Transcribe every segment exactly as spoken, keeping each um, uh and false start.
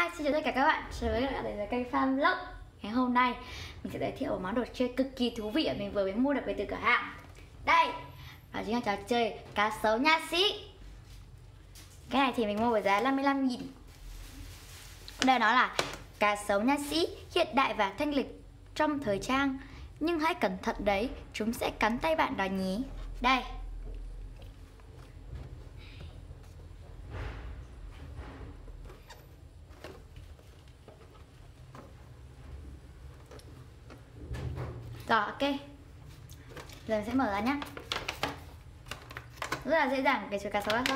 Hi, xin chào tất cả các bạn, trở lại các bạn đến với kênh Farm Vlog. Ngày hôm nay mình sẽ giới thiệu một món đồ chơi cực kỳ thú vị mà mình vừa mới mua được về từ cửa hàng. Đây, đó chính là trò chơi cá sấu nha sĩ. Cái này thì mình mua với giá năm mươi lăm nghìn. Đây nó là cá sấu nha sĩ hiện đại và thanh lịch trong thời trang. Nhưng hãy cẩn thận đấy, chúng sẽ cắn tay bạn đó nhé. Đây. Rồi, ok. Giờ mình sẽ mở ra nhé. Rất là dễ dàng để chuột cá sấu ra thôi.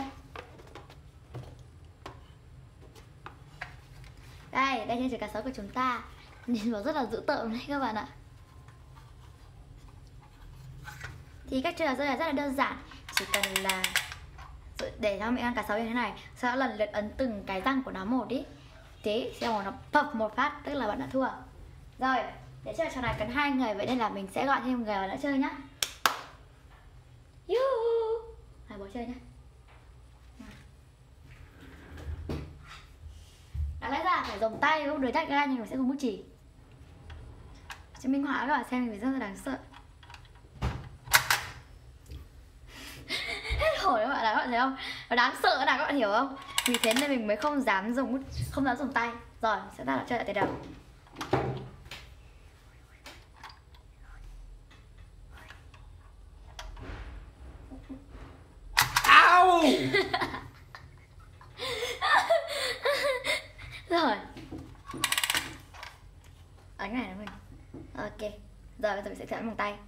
Đây, đây là chuột cá sấu của chúng ta. Nhìn nó rất là dữ tợn đấy các bạn ạ. Thì cách chơi là rất là rất là đơn giản. Chỉ cần là để cho mình ăn cá sấu như thế này, sau đó lần lượt ấn từng cái răng của nó một đi. Thế xem nó phập một phát, tức là bạn đã thua. Rồi, để chơi trò này cần hai người, vậy nên là mình sẽ gọi thêm một người vào nữa chơi nhá. Yuhu. Này, bố chơi nhá. Đáng lẽ ra phải dùng tay không đối tách ra, nhưng mình sẽ dùng bút chì. Cho minh họa các bạn xem mình rất là đáng sợ. Hết hồn các bạn, các bạn thấy không? Nó đáng sợ là các bạn hiểu không? Vì thế nên mình mới không dám dùng bút, không dám dùng tay. Rồi, sẽ ta lại chơi lại từ đầu. Rồi ấn này là mình. Ok. Rồi bây giờ mình sẽ chọn bằng tay.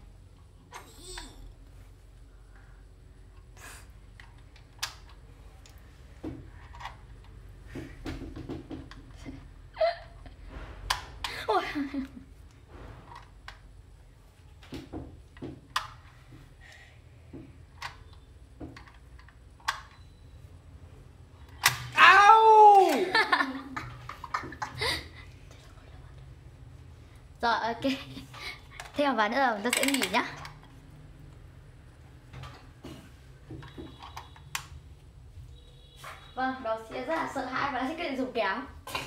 Ôi. Rồi, ok. Thêm một ván nữa là chúng ta sẽ nghỉ nhá. Vâng, đó sẽ rất là sợ hãi và nó sẽ quyết định dùng kéo.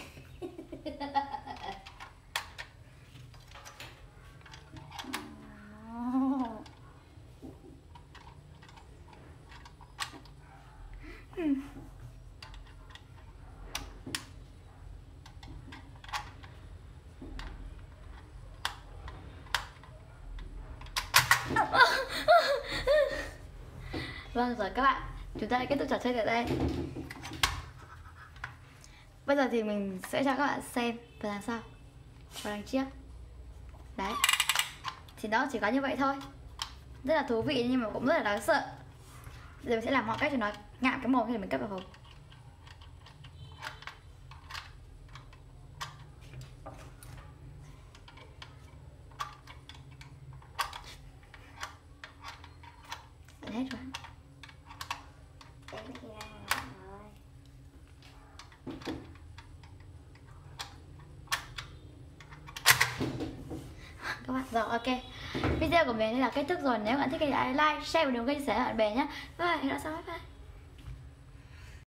Vâng rồi các bạn, chúng ta đã kết thúc trò chơi tại đây. Bây giờ thì mình sẽ cho các bạn xem và làm sao và đằng trước. Đấy. Thì đó chỉ có như vậy thôi. Rất là thú vị nhưng mà cũng rất là đáng sợ. Giờ mình sẽ làm mọi cách cho nó ngạm cái mồm khi mình cất vào hộp. Hết rồi. Các bạn, rồi ok. Video của mình là kết thúc rồi. Nếu các bạn thích thì hãy like, share và đừng quên chia sẻ với bạn bè nhé. Bye bye, hẹn gặp lại sau. Bye bye.